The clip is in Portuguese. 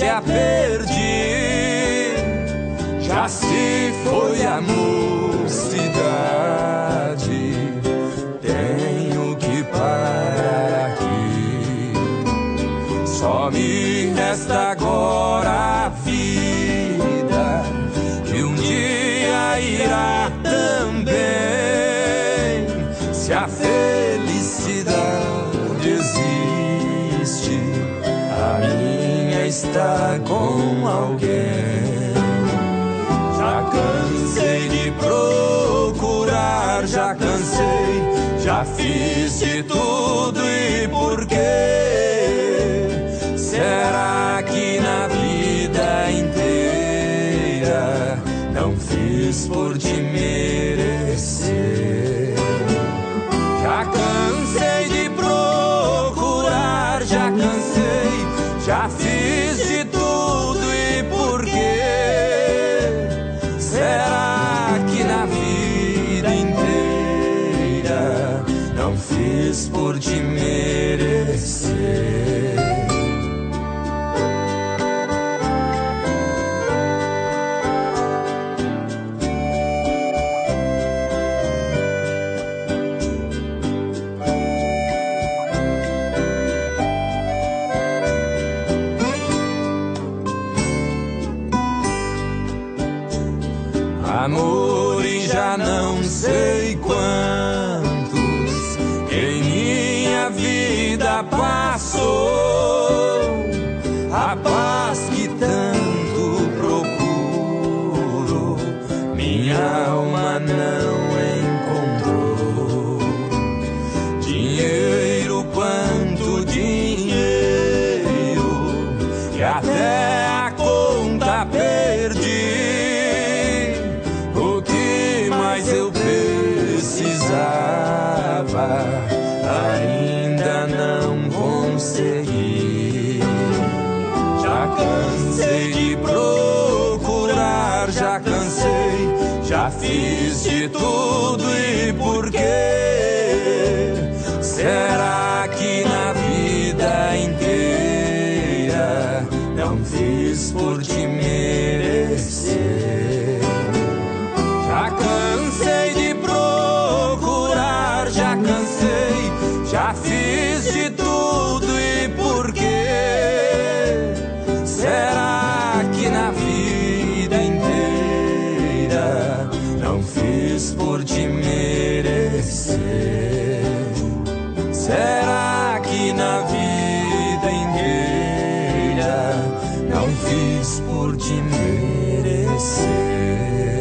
a perdi, já se foi a mocidade. Tenho que parar aqui, só me resta agora a vida, que um dia irá também. Se a felicidade existe, a minha está com alguém. Já cansei de procurar, já cansei, já fiz de tudo, e por quê? Será que na vida inteira não fiz por te merecer? Já cansei de procurar, já cansei, já fiz de tudo, e por quê? Será que na vida inteira não fiz por te merecer? Amores já não sei quantos em minha vida passou, a paz que tanto procuro, minha alma não encontrou. Dinheiro, quanto dinheiro, e até a conta perdi. Eu precisava, ainda não consegui. Já cansei de procurar, já cansei, já fiz de tudo, e por quê? Será que na vida inteira não fiz por te merecer? Já cansei de procurar, já cansei, já fiz de tudo, e por quê? Será que na vida inteira não fiz por te merecer? Será que na vida inteira não fiz por te merecer?